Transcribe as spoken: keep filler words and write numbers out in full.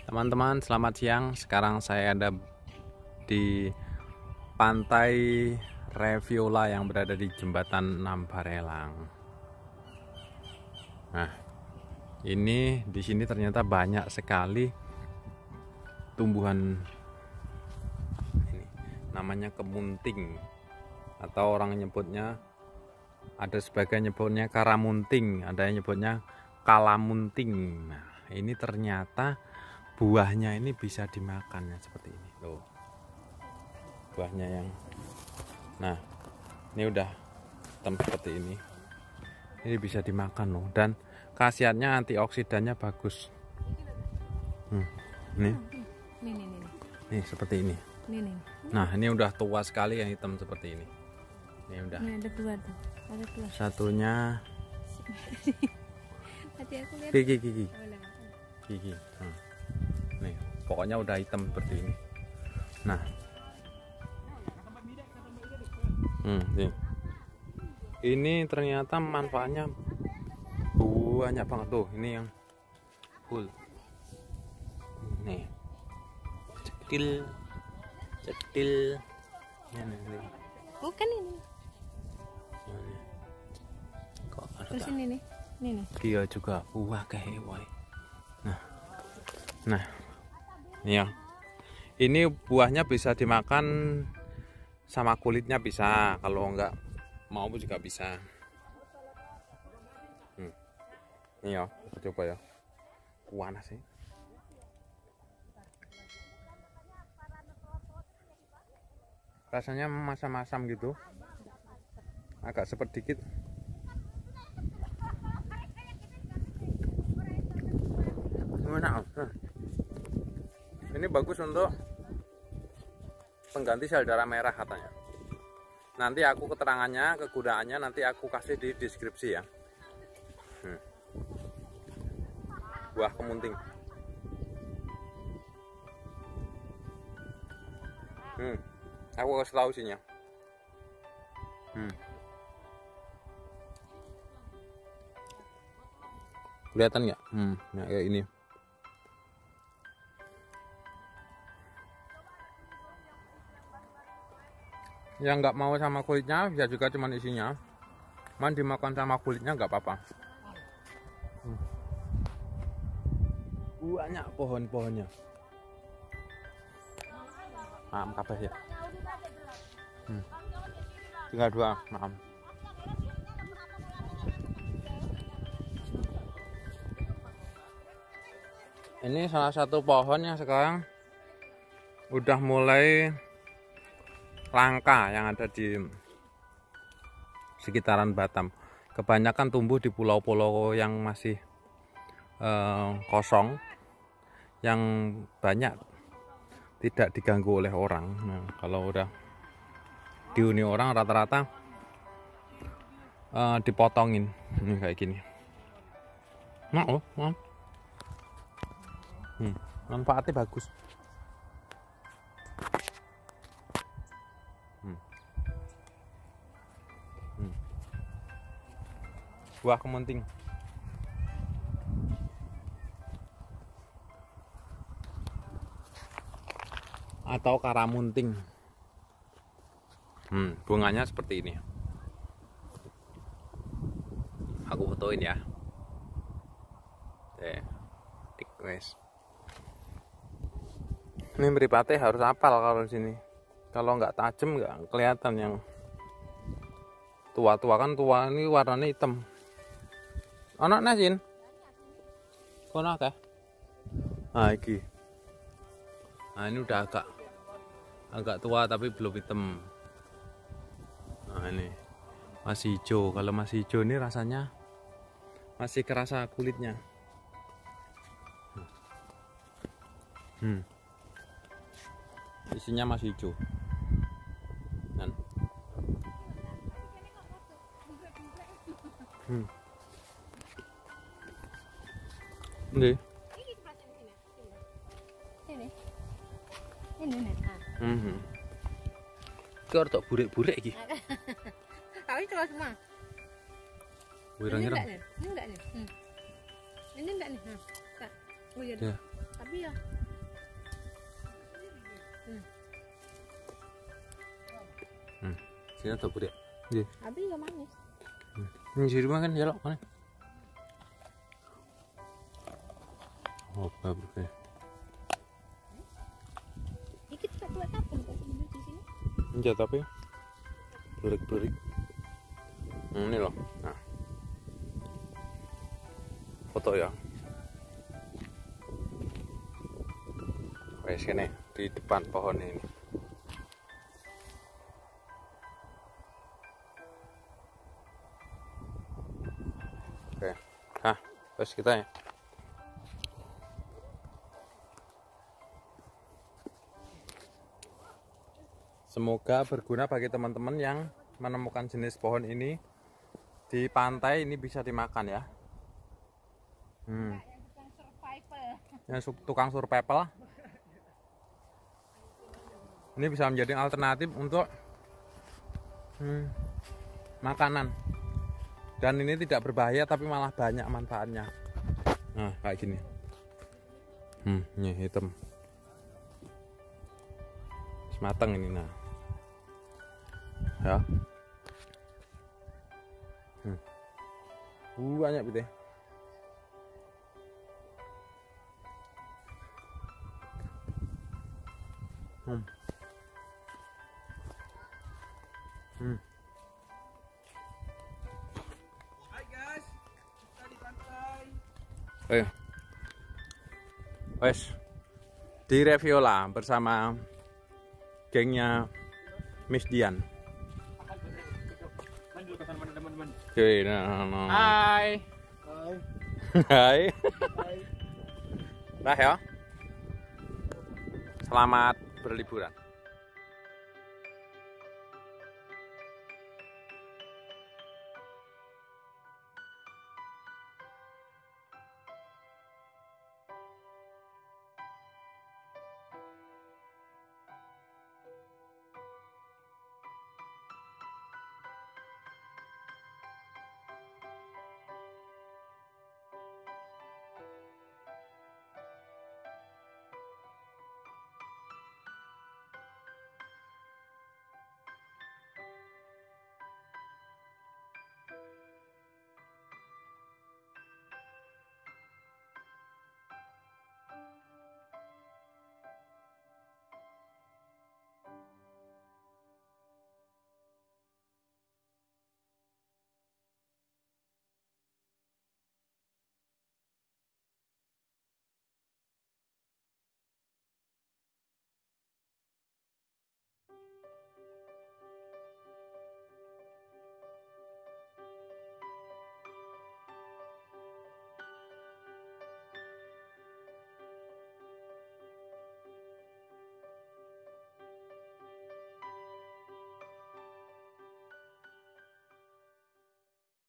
Teman-teman, selamat siang. Sekarang saya ada di Pantai Reviola yang berada di Jembatan enam Barelang. Nah, ini di sini ternyata banyak sekali tumbuhan ini. Namanya kemunting atau orang nyebutnya, ada sebagian nyebutnya karamunting, ada yang nyebutnya kalamunting. Nah, ini ternyata buahnya ini bisa dimakan ya, seperti ini loh. Buahnya yang nah ini udah hitam seperti ini. Ini bisa dimakan loh, dan khasiatnya antioksidannya bagus. Hmm, nih. Nih, nih, nih. Nih seperti ini. Nih, nih. Nah, ini udah tua sekali yang hitam seperti ini. Ini udah. Ini ada dua tuh. Ada dua. Satunya Hati aku lihat. gigi gigi. Oh, lewat. Gigi. Hmm. Nih, pokoknya udah hitam seperti ini. Nah. Hmm, nih. Ini ternyata manfaatnya banyak banget tuh. Ini yang full. Nih. Cetil. Cetil. Ini nih. Bukan ini. Ini. Kok ada Terus tak? ini nih. Ini nih. Dia juga wah kayak woi. Nah. Nah. Ini ya. Ini buahnya bisa dimakan sama kulitnya bisa, kalau enggak mau juga bisa. Hmm. Ini ya, coba ya. Panas sih. Rasanya masam-masam gitu. Agak sepet dikit. Gimana? Nah. Ini bagus untuk pengganti sel darah merah katanya. Nanti aku keterangannya, kegunaannya nanti aku kasih di deskripsi ya. Hmm. Buah kemunting. Hmm. Aku kasih tahu isinya. Hmm. Kelihatan nggak? Hmm, nah, kayak ini. Yang nggak mau sama kulitnya bisa juga cuman isinya. Man dimakan sama kulitnya nggak apa-apa. Hmm. Banyak pohon-pohonnya. Maaf kabeh ya. Hmm. Tinggal dua, maaf. Ini salah satu pohon yang sekarang udah mulai langka yang ada di sekitaran Batam. Kebanyakan tumbuh di pulau-pulau yang masih eh, kosong, yang banyak tidak diganggu oleh orang. Nah, kalau udah dihuni orang rata-rata eh, dipotongin ini kayak gini. Nah, oh, nah. Hmm, manfaatnya bagus. Hmm. Hmm. Buah kemunting. Atau karamunting. Hmm, bunganya seperti ini. Aku fotoin ya. Eh, request. Ini mripate harus apal kalau di sini. Kalau nggak tajam nggak kelihatan. Yang tua-tua kan tua ini warnanya hitam. Anak nasin. Kono akeh. Nah, iki. Nah, ini udah agak agak tua tapi belum hitam. Nah, ini masih hijau. Kalau masih hijau ini rasanya masih kerasa kulitnya. Hmm. Isinya masih hijau. Dan hmm. Ini. Ini. Ini nih. Nah. Mhm. Kau harus burek-burek iki. Kau ini coba semua. Wirang-wirang. Ini enggak nih. Ini enggak nih. Hmm. Ini enggak nih. Nah. Oh iya. Ya. Tapi ya. Hmm. Hmm. Sini tuh Budi. Nggih. Tapi ya manis. Hmm. Ini di rumah kan jalok mana? Oh, bagus ya. Iki tidak buat kapan kok sebenarnya di sini? Enggak tapi berik-berik. Hmm, ini loh. Nah. Foto ya. Wes sini di depan pohon ini. Oke. Nah, terus kita ya. Semoga berguna bagi teman-teman yang menemukan jenis pohon ini di pantai, ini bisa dimakan ya. Hmm. Yang tukang survival. Ini bisa menjadi alternatif untuk hmm, makanan. Dan ini tidak berbahaya tapi malah banyak manfaatnya. Nah, kayak gini. Hmm, ini hitam. Matang ini nah. Ya. Hmm. Uh, banyak gitu. Hmm. Hmm. Hai guys, kita di pantai. Ayo. Wes. Di Reviola bersama gengnya Miss Dian. Oke, nah, nah. Hai. Hai. Nah ya. Selamat berliburan.